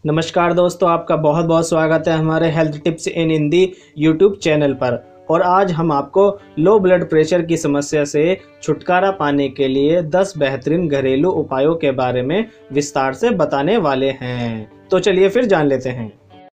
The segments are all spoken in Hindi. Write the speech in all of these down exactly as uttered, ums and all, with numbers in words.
नमस्कार दोस्तों, आपका बहुत बहुत स्वागत है हमारे health tips in Hindi YouTube channel पर। और आज हम आपको लो ब्लड प्रेशर की समस्या से छुटकारा पाने के लिए दस बेहतरीन घरेलू उपायों के बारे में विस्तार से बताने वाले हैं। तो चलिए फिर जान लेते हैं।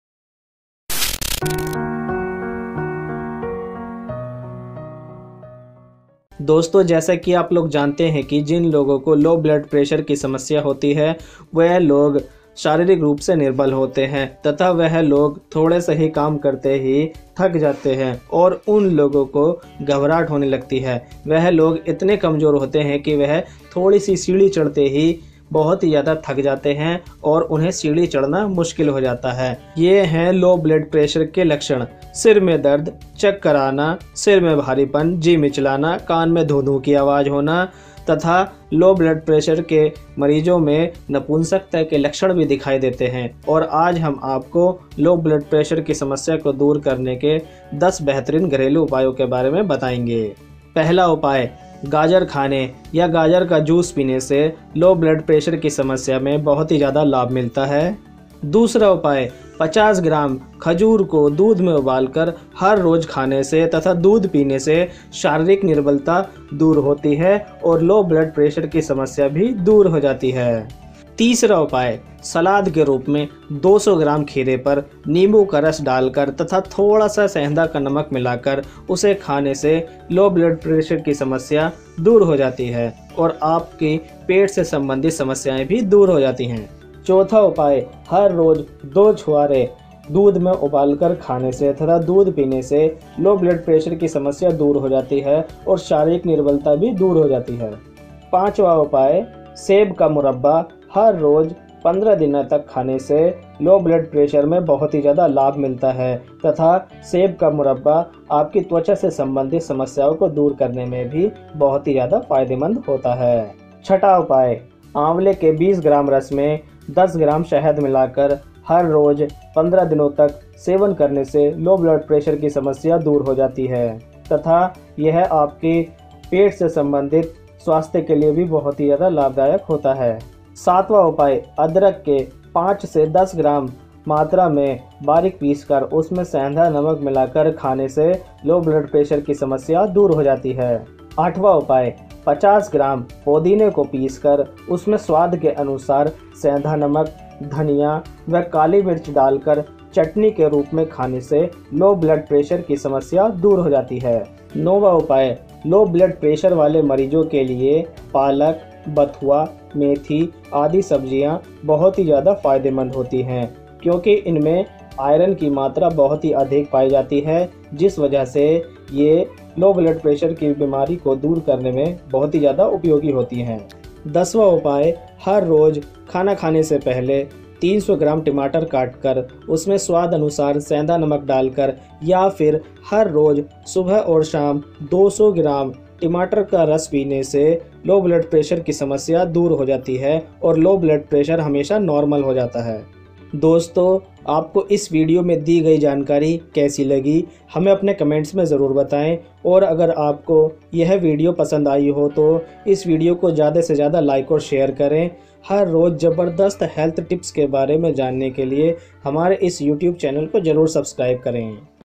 दोस्तों, जैसा कि आप लोग जानते हैं कि जिन लोगों को लो ब्लड प्रेशर की समस्या होती है वह लोग शारीरिक रूप से निर्बल होते हैं तथा वह लोग थोड़े से ही काम करते ही थक जाते हैं और उन लोगों को घबराहट होने लगती है। वह लोग इतने कमज़ोर होते हैं कि वह थोड़ी सी सीढ़ी चढ़ते ही बहुत ही ज़्यादा थक जाते हैं और उन्हें सीढ़ी चढ़ना मुश्किल हो जाता है। ये हैं लो ब्लड प्रेशर के लक्षण: सिर में दर्द, चक्कर आना, सिर में भारीपन, जी मिचलाना, कान में धू धू की आवाज़ होना तथा लो ब्लड प्रेशर के मरीजों में नपुंसकता के लक्षण भी दिखाई देते हैं। और आज हम आपको लो ब्लड प्रेशर की समस्या को दूर करने के दस बेहतरीन घरेलू उपायों के बारे में बताएंगे। पहला उपाय, गाजर खाने या गाजर का जूस पीने से लो ब्लड प्रेशर की समस्या में बहुत ही ज़्यादा लाभ मिलता है। दूसरा उपाय, पचास ग्राम खजूर को दूध में उबालकर हर रोज खाने से तथा दूध पीने से शारीरिक निर्बलता दूर होती है और लो ब्लड प्रेशर की समस्या भी दूर हो जाती है। तीसरा उपाय, सलाद के रूप में दो सौ ग्राम खीरे पर नींबू का रस डालकर तथा थोड़ा सा सेंधा का नमक मिलाकर उसे खाने से लो ब्लड प्रेशर की समस्या दूर हो जाती है और आपकी पेट से संबंधित समस्याएं भी दूर हो जाती हैं। चौथा उपाय, हर रोज दो छुहारे दूध में उबालकर खाने से तथा दूध पीने से लो ब्लड प्रेशर की समस्या दूर हो जाती है और शारीरिक निर्बलता भी दूर हो जाती है। पांचवा उपाय, सेब का मुरब्बा हर रोज पंद्रह दिनों तक खाने से लो ब्लड प्रेशर में बहुत ही ज़्यादा लाभ मिलता है तथा सेब का मुरब्बा आपकी त्वचा से संबंधित समस्याओं को दूर करने में भी बहुत ही ज़्यादा फायदेमंद होता है। छठा उपाय, आंवले के बीस ग्राम रस में दस ग्राम शहद मिलाकर हर रोज पंद्रह दिनों तक सेवन करने से लो ब्लड प्रेशर की समस्या दूर हो जाती है तथा यह आपके पेट से संबंधित स्वास्थ्य के लिए भी बहुत ही ज़्यादा लाभदायक होता है। सातवां उपाय, अदरक के पाँच से दस ग्राम मात्रा में बारीक पीसकर उसमें सेंधा नमक मिलाकर खाने से लो ब्लड प्रेशर की समस्या दूर हो जाती है। आठवां उपाय, पचास ग्राम पुदीने को पीसकर उसमें स्वाद के अनुसार सेंधा नमक, धनिया व काली मिर्च डालकर चटनी के रूप में खाने से लो ब्लड प्रेशर की समस्या दूर हो जाती है। नौवां उपाय, लो ब्लड प्रेशर वाले मरीजों के लिए पालक, बथुआ, मेथी आदि सब्जियां बहुत ही ज़्यादा फायदेमंद होती हैं क्योंकि इनमें आयरन की मात्रा बहुत ही अधिक पाई जाती है, जिस वजह से ये लो ब्लड प्रेशर की बीमारी को दूर करने में बहुत ही ज़्यादा उपयोगी होती हैं। दसवां उपाय, हर रोज़ खाना खाने से पहले तीन सौ ग्राम टमाटर काटकर उसमें स्वाद अनुसार सेंधा नमक डालकर या फिर हर रोज़ सुबह और शाम दो सौ ग्राम टमाटर का रस पीने से लो ब्लड प्रेशर की समस्या दूर हो जाती है और लो ब्लड प्रेशर हमेशा नॉर्मल हो जाता है। दोस्तों, आपको इस वीडियो में दी गई जानकारी कैसी लगी हमें अपने कमेंट्स में ज़रूर बताएं और अगर आपको यह वीडियो पसंद आई हो तो इस वीडियो को ज़्यादा से ज़्यादा लाइक और शेयर करें। हर रोज़ ज़बरदस्त हेल्थ टिप्स के बारे में जानने के लिए हमारे इस यूट्यूब चैनल को ज़रूर सब्सक्राइब करें।